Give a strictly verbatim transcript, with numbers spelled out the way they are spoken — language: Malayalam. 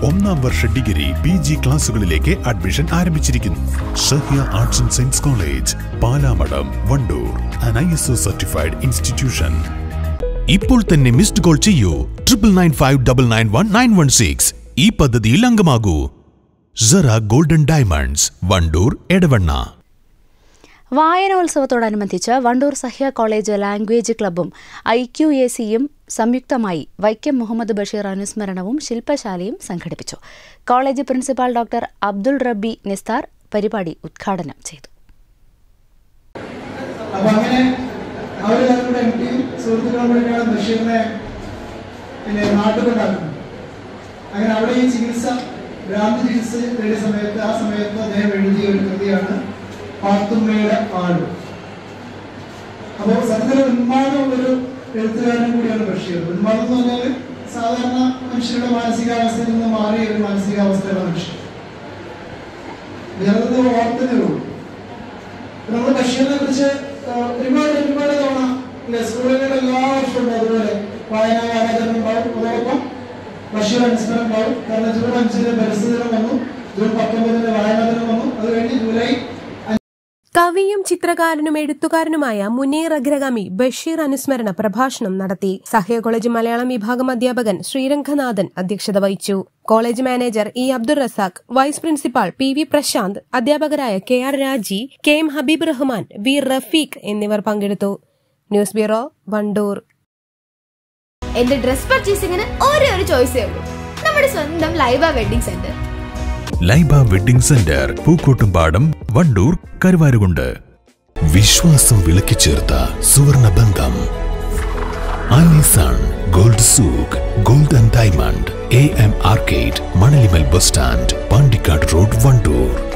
ഒന്നാം വർഷ ഡിഗ്രി പി ജി ക്ലാസുകളിലേക്ക് അഡ്മിഷൻ ആരംഭിച്ചിരിക്കുന്നു. Sahya arts and science college, Palamadam, Wandoor, an I S O certified institution. ഇപ്പോൾ തന്നെ മിസ്ഡ് കോൾ ചെയ്യൂ triple nine five double nine one nine one six. ഈ പദ്ധതിയിൽ അംഗമാകൂ. Zara golden diamonds, Wandoor, Edavanna. വായനോത്സവത്തോടനുബന്ധിച്ച് വണ്ടൂർ സഹ്യ കോളേജ് ലാംഗ്വേജ് ക്ലബ്ബും ഐ ക്യു എ സിയും സംയുക്തമായി വൈക്കം മുഹമ്മദ് ബഷീർ അനുസ്മരണവും ശില്പശാലയും സംഘടിപ്പിച്ചു. കോളേജ് പ്രിൻസിപ്പാൾ ഡോക്ടർ അബ്ദുൾ റബ്ബി നിസ്താർ പരിപാടി ഉദ്ഘാടനം ചെയ്തു. അങ്ങനെ അവിടെ ഈ ചികിത്സ ഭ്രാന്തി ചികിത്സ നേടിയ സമയത്ത് ആ സമയത്ത് അദ്ദേഹം എഴുതിയ ഒരു കൃതിയാണ് പാത്തുമ്മയുടെ ആട്. അപ്പോൾ സത്യത്തിൽ ഉന്മാദം ഒരു എഴുത്തുകാരനും കൂടിയാണ് ബഷീർ. ഉന്മാദം എന്ന് പറഞ്ഞാൽ സാധാരണ മനുഷ്യരുടെ മാനസികാവസ്ഥയിൽ നിന്ന് മാറിയ ഒരു മാനസികാവസ്ഥയുള്ള മനുഷ്യൻ. ജനത ഓർത്തതേ ഉള്ളൂ. നമ്മൾ ബഷീറിനെ കുറിച്ച് ഒരുപാട് ഒരുപാട് തവണ സ്കൂളുകളുടെ എല്ലാ വർഷവും അതുപോലെ വായനാ വായനകളും ഉണ്ടാവും. അതോടൊപ്പം ബഷീർ അനുസ്മരണം ഉണ്ടാവും. കാരണം ജൂൺ അഞ്ചിന് പരിസ്ഥിതി ദിനം വന്നു, ജൂൺ പത്തൊമ്പതിന് വായനാ ദിനം വന്നു, അത് കഴിഞ്ഞ് ജൂലൈ. കവിയും ചിത്രകാരനും എഴുത്തുകാരനുമായ മുനീർ അഗ്രഗാമി ബഷീർ അനുസ്മരണ പ്രഭാഷണം നടത്തി. സഹ്യ കോളേജ് മലയാളം വിഭാഗം അധ്യാപകൻ ശ്രീരംഗനാഥൻ അധ്യക്ഷത വഹിച്ചു. College manager E Abdul Razak, vice principal P V Prashanth, അധ്യാപകരായ K R Raji, K M Habeeb Rahman, V Rafeeq എന്നിവർ പങ്കെടുത്തു. News bureau, Wandoor. എന്റെ ഡ്രസ് പർച്ചേസിംഗിന് ഒരേ ഒരു ചോയ്സേ ഉള്ളൂ, നമ്മുടെ സ്വന്തം Laiba wedding centre. Laiba wedding centre, Pookkottumpadam, Wandoor, Karuvarakundu. വിശ്വാസം വിളക്കിച്ചേർത്ത സുവർണ ബന്ധം. Alisan gold souk, gold and diamond, A M arcade, Manalimal bus stand, Pandikkad road, Wandoor.